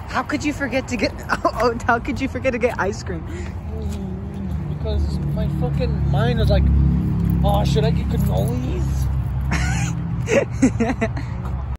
How could you forget to get? Oh, how could you forget to get ice cream? Because my fucking mind was like, oh, should I get cannolis?